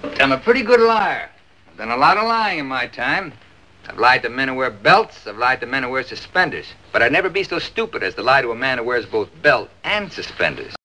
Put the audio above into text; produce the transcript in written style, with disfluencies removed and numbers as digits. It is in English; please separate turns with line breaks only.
I'm a pretty good liar. I've done a lot of lying in my time. I've lied to men who wear belts. I've lied to men who wear suspenders. But I'd never be so stupid as to lie to a man who wears both belt and suspenders.